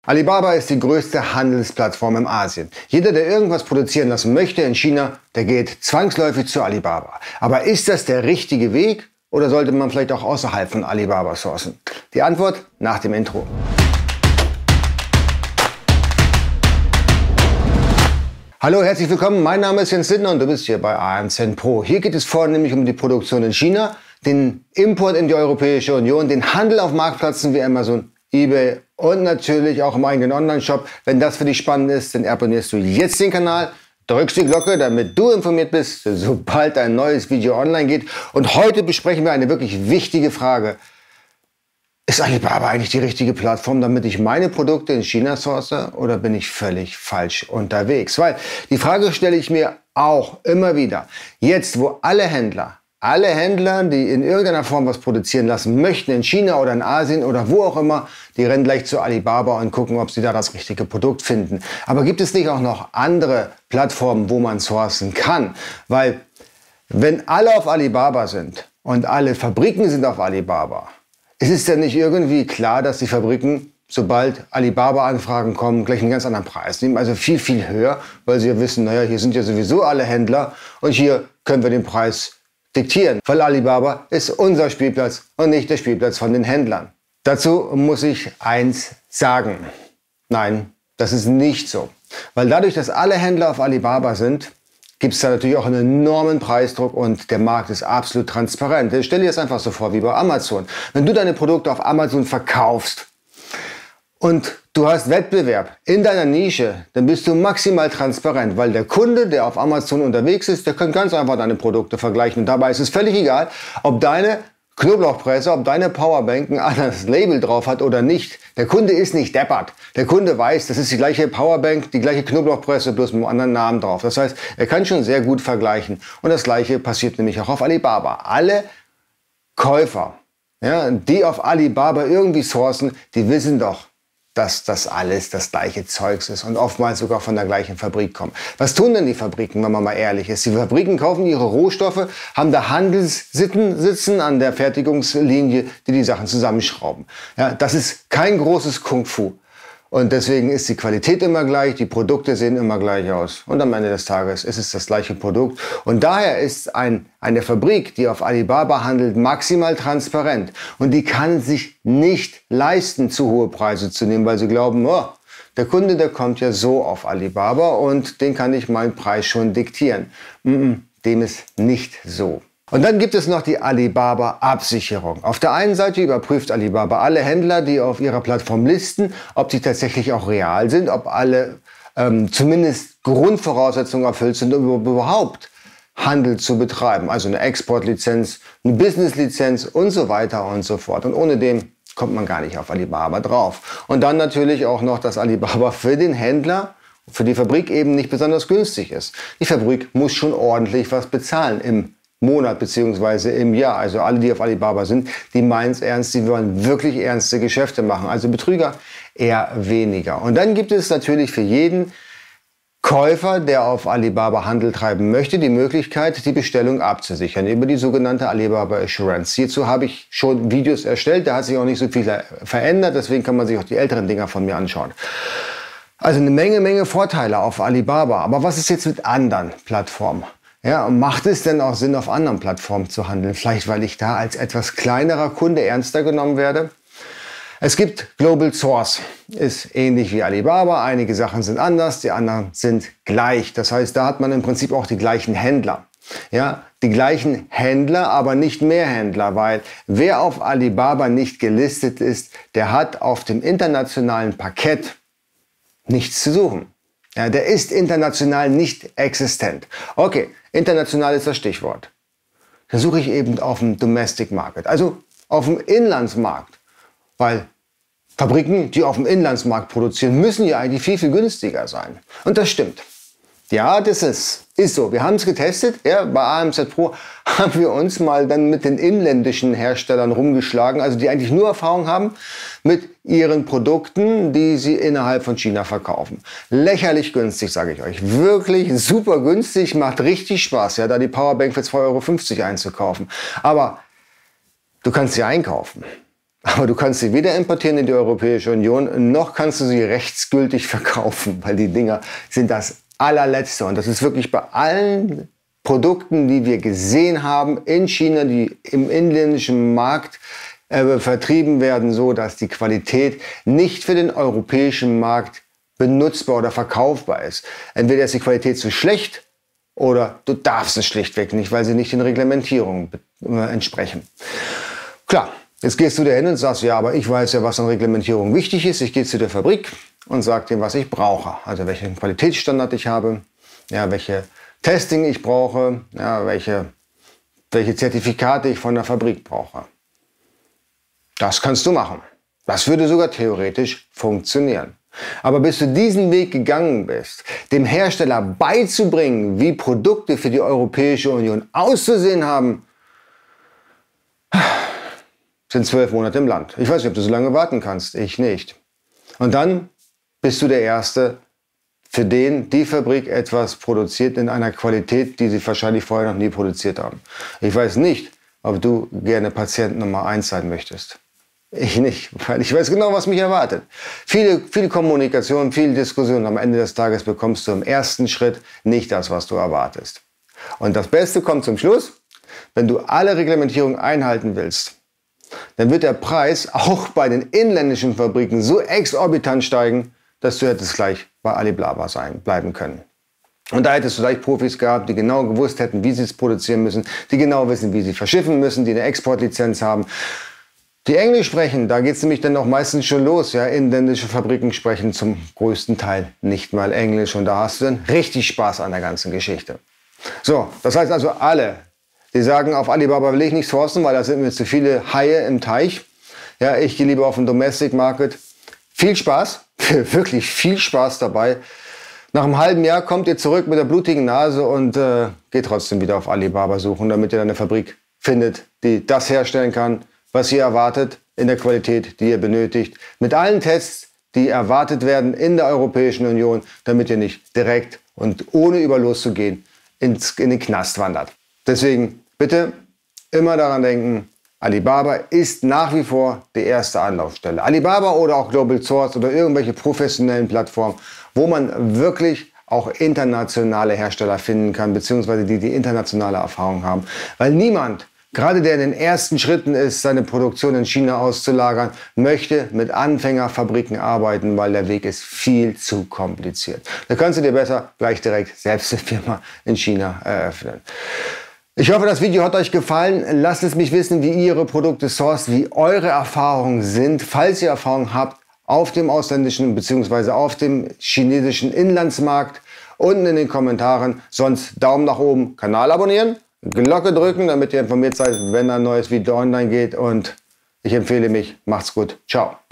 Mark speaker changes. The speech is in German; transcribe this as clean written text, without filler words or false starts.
Speaker 1: Alibaba ist die größte Handelsplattform in Asien. Jeder, der irgendwas produzieren lassen möchte in China, der geht zwangsläufig zu Alibaba. Aber ist das der richtige Weg oder sollte man vielleicht auch außerhalb von Alibaba sourcen? Die Antwort nach dem Intro. Hallo, herzlich willkommen. Mein Name ist Jens Lindner und du bist hier bei AMZ Pro. Hier geht es vornehmlich um die Produktion in China, den Import in die Europäische Union, den Handel auf Marktplätzen wie Amazon, eBay und natürlich auch im eigenen Online-Shop. Wenn das für dich spannend ist, dann abonnierst du jetzt den Kanal, drückst die Glocke, damit du informiert bist, sobald ein neues Video online geht. Und heute besprechen wir eine wirklich wichtige Frage. Ist Alibaba eigentlich die richtige Plattform, damit ich meine Produkte in China source, oder bin ich völlig falsch unterwegs? Weil die Frage stelle ich mir auch immer wieder. Jetzt, wo alle Händler, die in irgendeiner Form was produzieren lassen möchten, in China oder in Asien oder wo auch immer, die rennen gleich zu Alibaba und gucken, ob sie da das richtige Produkt finden. Aber gibt es nicht auch noch andere Plattformen, wo man sourcen kann? Weil wenn alle auf Alibaba sind und alle Fabriken sind auf Alibaba, ist es denn nicht irgendwie klar, dass die Fabriken, sobald Alibaba-Anfragen kommen, gleich einen ganz anderen Preis nehmen, also viel, viel höher, weil sie ja wissen, naja, hier sind ja sowieso alle Händler und hier können wir den Preis diktieren, weil Alibaba ist unser Spielplatz und nicht der Spielplatz von den Händlern. Dazu muss ich eins sagen. Nein, das ist nicht so. Weil dadurch, dass alle Händler auf Alibaba sind, gibt es da natürlich auch einen enormen Preisdruck und der Markt ist absolut transparent. Stell dir das einfach so vor wie bei Amazon. Wenn du deine Produkte auf Amazon verkaufst und du hast Wettbewerb in deiner Nische, dann bist du maximal transparent, weil der Kunde, der auf Amazon unterwegs ist, der kann ganz einfach deine Produkte vergleichen. Und dabei ist es völlig egal, ob deine Knoblauchpresse, ob deine Powerbank ein anderes Label drauf hat oder nicht. Der Kunde ist nicht deppert. Der Kunde weiß, das ist die gleiche Powerbank, die gleiche Knoblauchpresse, bloß mit einem anderen Namen drauf. Das heißt, er kann schon sehr gut vergleichen. Und das Gleiche passiert nämlich auch auf Alibaba. Alle Käufer, ja, die auf Alibaba irgendwie sourcen, die wissen doch, dass das alles das gleiche Zeugs ist und oftmals sogar von der gleichen Fabrik kommt. Was tun denn die Fabriken, wenn man mal ehrlich ist? Die Fabriken kaufen ihre Rohstoffe, haben da Handelssitten sitzen an der Fertigungslinie, die Sachen zusammenschrauben. Ja, das ist kein großes Kung-Fu. Und deswegen ist die Qualität immer gleich, die Produkte sehen immer gleich aus. Und am Ende des Tages ist es das gleiche Produkt. Und daher ist eine Fabrik, die auf Alibaba handelt, maximal transparent. Und die kann sich nicht leisten, zu hohe Preise zu nehmen, weil sie glauben, oh, der Kunde, der kommt ja so auf Alibaba und den kann ich meinen Preis schon diktieren. Dem ist nicht so. Und dann gibt es noch die Alibaba-Absicherung. Auf der einen Seite überprüft Alibaba alle Händler, die auf ihrer Plattform listen, ob sie tatsächlich auch real sind, ob alle zumindest Grundvoraussetzungen erfüllt sind, um überhaupt Handel zu betreiben. Also eine Exportlizenz, eine Businesslizenz und so weiter und so fort. Und ohne dem kommt man gar nicht auf Alibaba drauf. Und dann natürlich auch noch, dass Alibaba für den Händler, für die Fabrik eben nicht besonders günstig ist. Die Fabrik muss schon ordentlich was bezahlen im Monat bzw. im Jahr. Also alle, die auf Alibaba sind, die meinen es ernst, die wollen wirklich ernste Geschäfte machen. Also Betrüger eher weniger. Und dann gibt es natürlich für jeden Käufer, der auf Alibaba Handel treiben möchte, die Möglichkeit, die Bestellung abzusichern über die sogenannte Alibaba Assurance. Hierzu habe ich schon Videos erstellt, da hat sich auch nicht so viel verändert, deswegen kann man sich auch die älteren Dinger von mir anschauen. Also eine Menge Vorteile auf Alibaba. Aber was ist jetzt mit anderen Plattformen? Ja, macht es denn auch Sinn, auf anderen Plattformen zu handeln? Vielleicht, weil ich da als etwas kleinerer Kunde ernster genommen werde? Es gibt Global Source, ist ähnlich wie Alibaba. Einige Sachen sind anders, die anderen sind gleich. Das heißt, da hat man im Prinzip auch die gleichen Händler. Ja, die gleichen Händler, aber nicht mehr Händler, weil wer auf Alibaba nicht gelistet ist, der hat auf dem internationalen Parkett nichts zu suchen. Ja, der ist international nicht existent. Okay, international ist das Stichwort. Da suche ich eben auf dem Domestic Market, also auf dem Inlandsmarkt. Weil Fabriken, die auf dem Inlandsmarkt produzieren, müssen ja eigentlich viel günstiger sein. Und das stimmt. Ja, das ist so. Wir haben es getestet. Ja, bei AMZ Pro haben wir uns mal dann mit den inländischen Herstellern rumgeschlagen, also die eigentlich nur Erfahrung haben mit ihren Produkten, die sie innerhalb von China verkaufen. Lächerlich günstig, sage ich euch. Wirklich super günstig, macht richtig Spaß, ja, da die Powerbank für 2,50 € einzukaufen. Aber du kannst sie einkaufen. Aber du kannst sie weder importieren in die Europäische Union, noch kannst du sie rechtsgültig verkaufen, weil die Dinger sind das allerletzte. Und das ist wirklich bei allen Produkten, die wir gesehen haben in China, die im inländischen Markt vertrieben werden, so dass die Qualität nicht für den europäischen Markt benutzbar oder verkaufbar ist. Entweder ist die Qualität zu schlecht oder du darfst es schlichtweg nicht, weil sie nicht den Reglementierungen entsprechen. Klar, jetzt gehst du da hin und sagst, ja, aber ich weiß ja, was an Reglementierung wichtig ist. Ich gehe zu der Fabrik und sage dem, was ich brauche. Also welchen Qualitätsstandard ich habe, ja, welche Testing ich brauche, ja, welche Zertifikate ich von der Fabrik brauche. Das kannst du machen. Das würde sogar theoretisch funktionieren. Aber bis du diesen Weg gegangen bist, dem Hersteller beizubringen, wie Produkte für die Europäische Union auszusehen haben, sind 12 Monate im Land. Ich weiß nicht, ob du so lange warten kannst. Ich nicht. Und dann bist du der Erste, für den die Fabrik etwas produziert in einer Qualität, die sie wahrscheinlich vorher noch nie produziert haben. Ich weiß nicht, ob du gerne Patient Nummer 1 sein möchtest. Ich nicht, weil ich weiß genau, was mich erwartet. Viel Kommunikation, viel Diskussion. Am Ende des Tages bekommst du im ersten Schritt nicht das, was du erwartest. Und das Beste kommt zum Schluss. Wenn du alle Reglementierungen einhalten willst, dann wird der Preis auch bei den inländischen Fabriken so exorbitant steigen, dass du hättest gleich bei Alibaba bleiben können. Und da hättest du gleich Profis gehabt, die genau gewusst hätten, wie sie es produzieren müssen, die genau wissen, wie sie verschiffen müssen, die eine Exportlizenz haben. Die Englisch sprechen, da geht es nämlich dann auch meistens schon los. Ja? Inländische Fabriken sprechen zum größten Teil nicht mal Englisch und da hast du dann richtig Spaß an der ganzen Geschichte. So, das heißt also alle, die sagen, auf Alibaba will ich nicht sourcen, weil da sind mir zu viele Haie im Teich. Ja, ich gehe lieber auf den Domestic Market. Viel Spaß, wirklich viel Spaß dabei. Nach einem halben Jahr kommt ihr zurück mit der blutigen Nase und geht trotzdem wieder auf Alibaba suchen, damit ihr eine Fabrik findet, die das herstellen kann, was ihr erwartet, in der Qualität, die ihr benötigt, mit allen Tests, die erwartet werden in der Europäischen Union, damit ihr nicht direkt und ohne über loszugehen in den Knast wandert. Deswegen bitte immer daran denken, Alibaba ist nach wie vor die erste Anlaufstelle. Alibaba oder auch Global Source oder irgendwelche professionellen Plattformen, wo man wirklich auch internationale Hersteller finden kann, beziehungsweise die internationale Erfahrung haben. Weil niemand, gerade der in den ersten Schritten ist, seine Produktion in China auszulagern, möchte mit Anfängerfabriken arbeiten, weil der Weg ist viel zu kompliziert. Da kannst du dir besser gleich direkt selbst eine Firma in China eröffnen. Ich hoffe, das Video hat euch gefallen. Lasst es mich wissen, wie ihr ihre Produkte sourced, wie eure Erfahrungen sind. Falls ihr Erfahrungen habt auf dem ausländischen bzw. auf dem chinesischen Inlandsmarkt, unten in den Kommentaren. Sonst Daumen nach oben, Kanal abonnieren, Glocke drücken, damit ihr informiert seid, wenn ein neues Video online geht. Und ich empfehle mich. Macht's gut. Ciao.